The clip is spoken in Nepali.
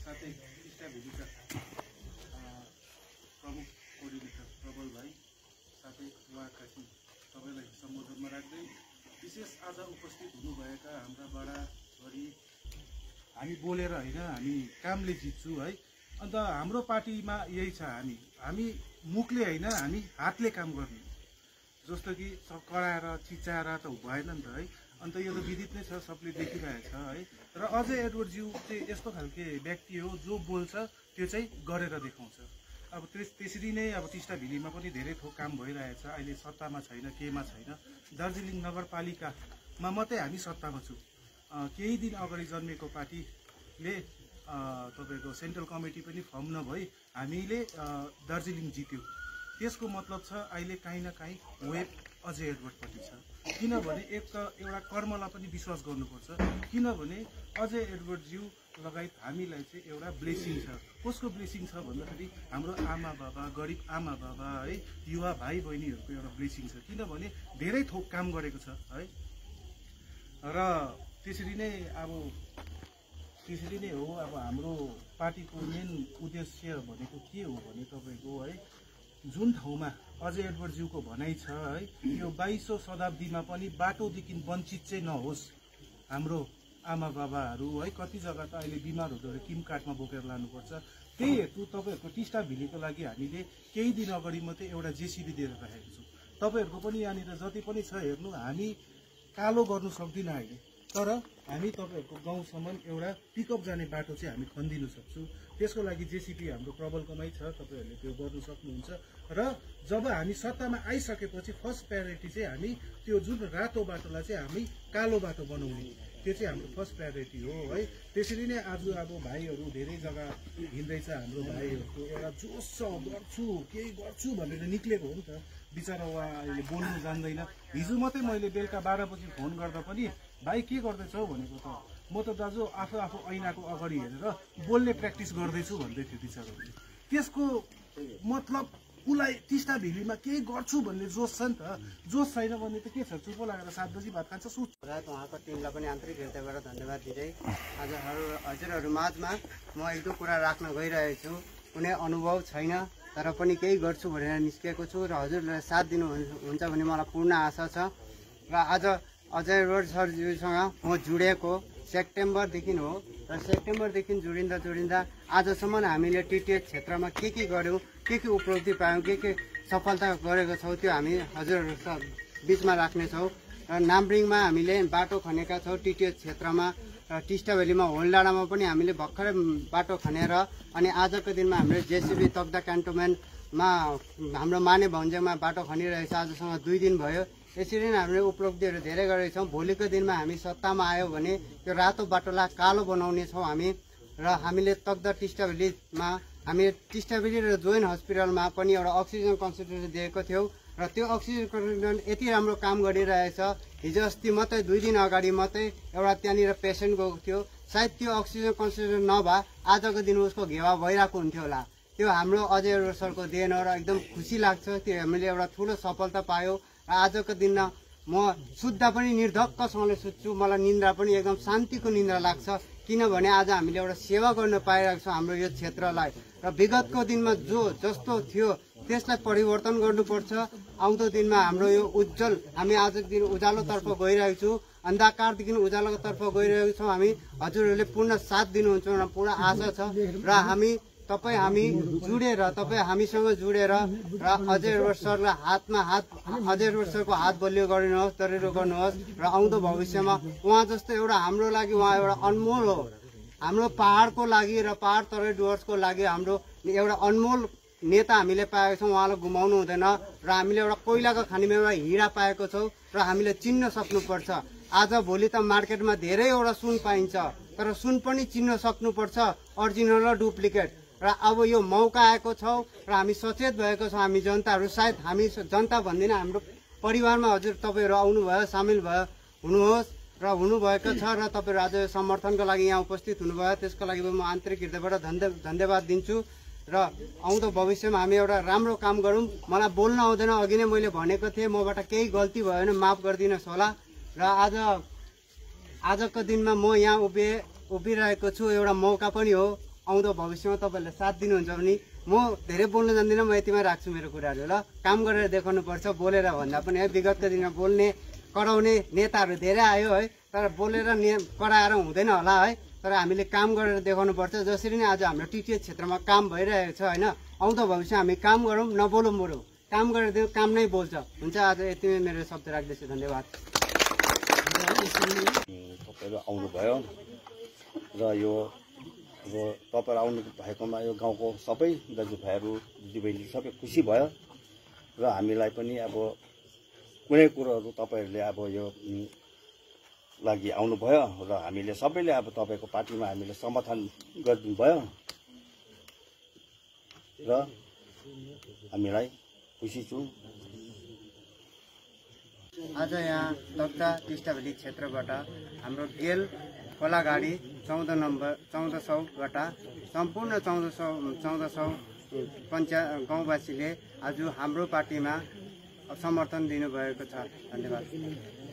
साथै टिस्टा भेलीका प्रमुख कोअर्डिनेटर प्रबल भाइ साथै उहाँका सबैलाई सम्बोधनमा राख्दै विशेष आज उपस्थित हुनुभएका हाम्रा बडा छोरी हामी बोलेर होइन हामी कामले जित्छु है। अन्त हाम्रो पार्टीमा यही छ, हामी मुखले होइन हामी हातले काम गर्ने, जस्तो कि कराएर चिचाएर त भएन नि त है। अन्त यो त विदित नै छ, सबले देखिरहेछ है। र अजय एडवर्डज्यू चाहिँ यस्तो खालके व्यक्ति हो जो बोल्छ त्यो चाहिँ गरेर देखाउँछ। अब त्यसरी नै अब टिस्टा भेलीमा पनि धेरै थोक काम भइरहेछ। अहिले सत्तामा छैन, केमा छैन। दार्जिलिङ नगरपालिकामा मात्रै हामी सत्तामा छौँ। केही दिन अगाडि जन्मेको पार्टीले तपाईँको सेन्ट्रल कमिटी पनि फर्म नभई हामीले दार्जिलिङ जित्यौँ। त्यसको मतलब छ अहिले काहीँ न काहीँ वेब अजय एडवर्डपट्टि छ। किनभने एउटा कर्मलाई पनि विश्वास गर्नुपर्छ। किनभने अजय एडवर्डज्यू लगायत हामीलाई चाहिँ एउटा ब्लेसिङ छ। कसको ब्लेसिङ छ भन्दाखेरि हाम्रो आमा बाबा, गरिब आमा बाबा है, युवा भाइ बहिनीहरूको एउटा ब्लेसिङ छ। किनभने धेरै थोक काम गरेको छ है। र त्यसरी नै हो। अब हाम्रो पार्टीको मेन उद्देश्य भनेको के हो भने तपाईँको है, जुन ठाउँमा अजय एडवर्डज्यूको भनाइ छ है, यो 22औं शताब्दीमा पनि बाटोदेखि वञ्चित चाहिँ नहोस् हाम्रो आमा बाबाहरू है। कति जग्गा त अहिले बिमार हुँदाखेरि किम कार्डमा बोकेर लानुपर्छ। त्यही हेतु तपाईँहरूको टिस्टा भेलीको लागि हामीले केही दिन अगाडि मात्रै एउटा जेसिबी दिएर राखेको छौँ। तपाईँहरूको पनि यहाँनिर जति पनि छ हेर्नु, हामी कालो गर्नु सक्दिनँ अहिले, तर हामी तपाईँहरूको गाउँसम्म एउटा पिकअप जाने बाटो चाहिँ हामी खनिदिनु सक्छौँ। त्यसको लागि जेसिबी हाम्रो प्रबलकोमै छ, तपाईँहरूले त्यो गर्नु सक्नुहुन्छ। र जब हामी सत्तामा आइसकेपछि फर्स्ट प्रायोरिटी चाहिँ हामी त्यो जुन रातो बाटोलाई चाहिँ हामी कालो बाटो बनाउने, त्यो चाहिँ हाम्रो फर्स्ट प्रायोरिटी हो है। त्यसरी नै आज अब भाइहरू धेरै जग्गा हिँड्दैछ, हाम्रो भाइहरूको एउटा जोस छ, केही गर्छु भनेर निक्लेको हो नि त। बिचरा उहाँ अहिले बोल्नु जान्दैन। हिजो मात्रै मैले बेलुका 12 बजी फोन गर्दा पनि भाइ के गर्दैछौ भनेको त, म त दाजु आफू ऐनाको अगाडि हेरेर बोल्ने प्र्याक्टिस गर्दैछु भन्दै थियो बिचराले। त्यसको मतलब उसलाई टिस्टा भेलीमा केही गर्छु भन्ने जोस छ नि त। जोस छैन भने त के छ, चुप लागेर 7 बजी भात खान्छ सुत। उहाँको टिमलाई पनि आन्तरिक हृदयबाट धन्यवाद दिँदै आज हजुरहरू माझमा म एक दुई कुरा राख्न गइरहेको छु। कुनै अनुभव छैन, तर पनि केही गर्छु भनेर निस्केको छु र हजुरलाई साथ दिनुहुन्छ भने मलाई पूर्ण आशा छ। र आज अजय एडवर्ड सरज्यूसँग म जुडेको सेप्टेम्बरदेखि हो र सेप्टेम्बरदेखि जोडिँदा आजसम्म हामीले टिटिएच क्षेत्रमा के गर्यौँ, के उपलब्धि पायौँ, के सफलता गरेको छौँ, त्यो हामी हजुरहरू बिचमा राख्नेछौँ। र नाम्ब्रिङमा हामीले बाटो खनेका छौँ टिटिएच क्षेत्रमा, र टिस्टा भेलीमा होलडाँडामा पनि हामीले भर्खरै बाटो खनेर अनि आजको दिनमा हामीले जेसिबी तक्दा क्यान्टोनमेन्टमा हाम्रो माने भन्ज्याङमा बाटो खनिरहेछ। आजसँग 2 दिन भयो। यसरी नै हामीले उपलब्धिहरू धेरै गरेका छौँ। भोलिको दिनमा हामी सत्तामा आयो भने त्यो रातो बाटोलाई कालो बनाउने छौँ हामी। र हामीले तक्दा टिस्टा भेलीमा हामी टिस्टा भेली र जोइन हस्पिटलमा पनि एउटा अक्सिजन कन्सन्ट्रेटर दिएको थियौँ र त्यो अक्सिजन कन्सन्ट्रेटर यति राम्रो काम गरिरहेछ। हिजो अस्ति मात्रै 2 दिन अगाडि मात्रै एउटा त्यहाँनिर पेसेन्ट गएको थियो। सायद त्यो अक्सिजन कन्सन्ट्रेटर नभए आजको दिन उसको घेवा भइरहेको हुन्थ्यो होला। त्यो हाम्रो अजय एडवर्ड सरको देन हो र एकदम खुसी लाग्छ। त्यो हामीले एउटा ठुलो सफलता पायौँ। र आजको दिन म शुद्ध पनि निर्धक्कसँगले सुत्छु। मलाई निन्द्रा पनि एकदम शान्तिको निन्द्रा लाग्छ। किनभने आज हामीले एउटा सेवा गर्न पाइरहेको छौँ हाम्रो यो क्षेत्रलाई। र विगतको दिनमा जस्तो थियो त्यसलाई परिवर्तन गर्नुपर्छ। आउँदो दिनमा हाम्रो यो उज्जवल, हामी आजको दिन उज्यालोतर्फ गइरहेको छौँ, अन्धकारदेखि उज्यालोतर्फ गइरहेको छौँ। हामी हजुरहरूले पूर्ण साथ दिनुहुन्छ र पूर्ण आशा छ। र हामी जुडेर, हामीसँग जुडेर र अजय एडवर्ड सरलाई अजय एडवर्ड सरको हात बलियो गरिनुहोस्, दरिलो गर्नुहोस्। र आउँदो भविष्यमा उहाँ जस्तो एउटा हाम्रो लागि उहाँ एउटा अनमोल हो। हाम्रो पहाडको लागि र पहाड तराई डुवर्सको लागि हाम्रो एउटा अनमोल नेता हामीले पाएको छौँ। उहाँलाई गुमाउनु हुँदैन। र हामीले एउटा कोइलाको खानीमा एउटा हिरा पाएको छौँ र हामीले चिन्न सक्नुपर्छ। आज भोलि त मार्केटमा धेरैवटा सुन पाइन्छ, तर सुन पनि चिन्न सक्नुपर्छ, अरिजिनल र डुप्लिकेट। र अब यो मौका आएको छ र हामी सचेत भएको छौँ। हामी जनताहरू, सायद हामी जनता भन्दिनँ, हाम्रो परिवारमा हजुर तपाईँहरू आउनुभयो, सामेल हुनुहोस् र हुनुभएको छ। र तपाईँहरू आज समर्थनको लागि यहाँ उपस्थित हुनुभयो, त्यसको लागि म आन्तरिक हृदयबाट धन्यवाद दिन्छु। र आउँदो भविष्यमा हामी एउटा राम्रो काम गरौँ। मलाई बोल्न आउँदैन, अघि नै मैले भनेको थिएँ, मबाट केही गल्ती भयो भने माफ गरिदिनुहोस् होला। र आजको दिनमा म यहाँ उभिरहेको छु, एउटा मौका पनि हो। आउँदो भविष्यमा तपाईँहरूले साथ दिनुहुन्छ भने म धेरै बोल्न जान्दिनँ, म यतिमा राख्छु मेरो कुराहरू। ल काम गरेर देखाउनुपर्छ, बोलेर भन्दा पनि है। विगतको दिनमा बोल्ने कराउने नेताहरू धेरै आयो है, तर बोलेर कराएर हुँदैन होला है। तर हामीले काम गरेर देखाउनुपर्छ। जसरी नै आज हाम्रो टिटिएच क्षेत्रमा काम भइरहेको छ होइन, आउँदो भविष्य हामी काम गरौँ, नबोलौँ बरु काम गरेर दिउँ, काम नै बोल्छ। हुन्छ, आज यतिमै मेरो शब्द राख्दैछु। धन्यवाद। तपाईँहरू आउनुभयो र यो अब तपाईँहरू आउनु भएकोमा यो गाउँको सबै दाजुभाइहरू दिदीबहिनी सबै खुसी भयो र हामीलाई पनि अब कुनै कुरोहरू तपाईँहरूले अब यो लागि आउनुभयो र हामीले सबैले अब तपाईँको पार्टीमा हामीले समर्थन गरिदिनु भयो र हामीलाई खुसी छु। आज यहाँ तक्ता टिस्टाभेली क्षेत्रबाट हाम्रो गेल खोलागाडी 1400बाट सम्पूर्ण 1400 गाउँवासीले आज हाम्रो पार्टीमा समर्थन दिनुभएको छ। धन्यवाद।